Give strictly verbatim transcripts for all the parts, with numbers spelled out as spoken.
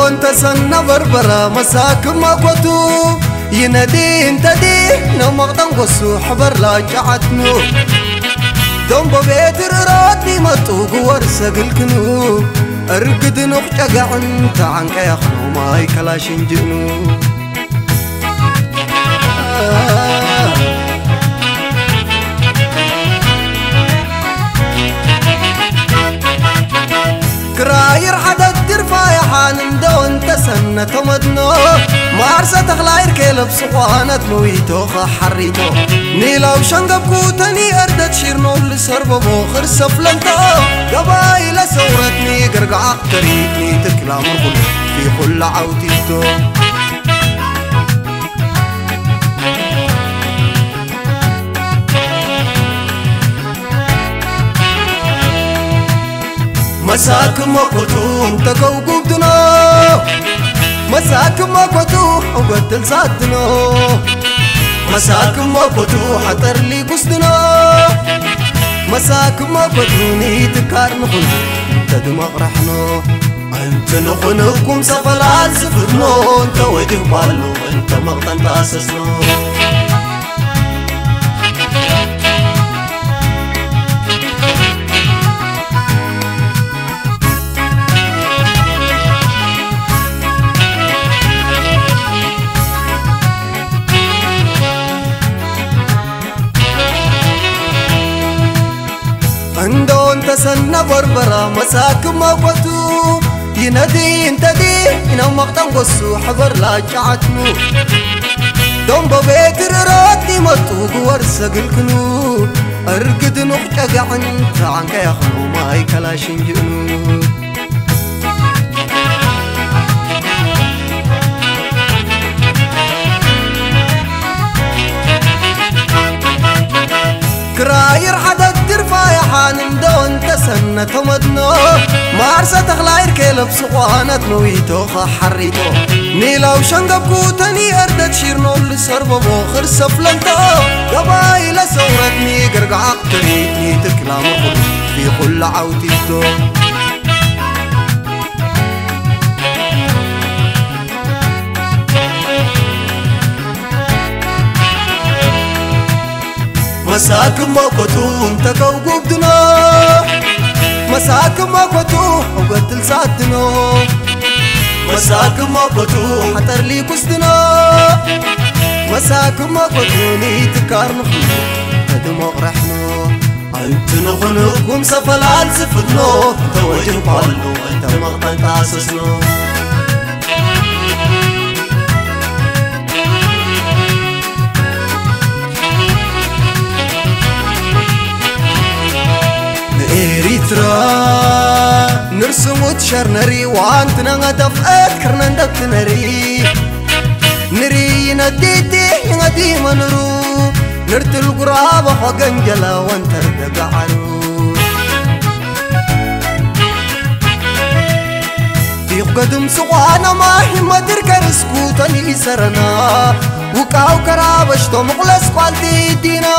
انت سنة بربرة مساك ما كتو ينادي انت دي نو مقدم قصو حبر لا جعتنو دم ببيت راتني مطوق ورسق الكنو ارقد نقجع انت عنك يا خنو ماي كلاشين جنو آه كراير حدد ترفع يا حانم دو انت سنة تمدنو مارسة تخلاير كيلب صوانت مويتو خحريتو نيلو شنقب كوتني اردت شيرنو اللي سربو بوخر سفلنتو قبايل سورتني قرقع اقتريتني تكلا مرغل في كل عوتيتو مساك ما كتو انت كوكوبتنو مساك ما كتو وقتل صادنو مساك ما كتو حتر لي قصدنو مساك ما كتو نيتكار نخن تدمغ رحنو انت نخنكم سفلات سفرنو انت وجه بالو انت مغطن تاسسنو عندو انت سنة بربرة مساك ما قوتو ينادي انت دي انو مقدم قصو حبر لا جعتنو دوم ببيت راتني مطوق ورسق الكنو ارقد نقجع انت عنك يا خنو ماي كلاشين جنو كراير حدد ترفع يا حانم دو انت سنة تمدنو مارسة تخلاير كيلب صوانت مويتو خحريتو نيلو شنقب كوتني اردت شيرنو اللي سربو بوخر سفلنتو قبايل سورتني قرقع اقتريتني تكلا مرغل في كل عوتيتو مساك ما كتو انت كوكوبتنو مساك ما كتو وقتل صادنو مساك ما كتو حتر لي قصدنو مساك ما كتو نيتكار نخنو تدمغ رحنو انت نخنكم سفلات سفدنو انت وجه بالو انت مغطن تاسسنو إريترا نرسمو تشرنري وانتنا غدف أذكرنا ندك نري نري نديتي ندي منرو نرتل قرابة وقنجلا وانتر دقعرو في قدم سوانا ما هم درك رسكوتني سرنا وكاو كرابشتو مغلس قالتي دينا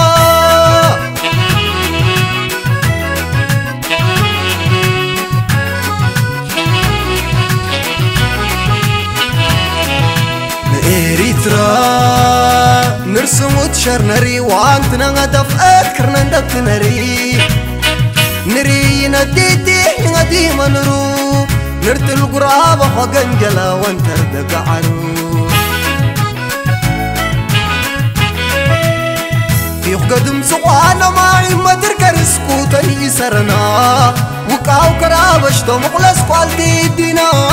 إريترا نرسمو تشرنري وانتنا غدف أذكرنا ندك نري نري نديتي ندي منرو نرتل قرابة وقنجلا وانتر دقعرو في قدم سوانا معي مدرك رسكو تني سرنا وكاو كرابشتو مخلص قالتي دينا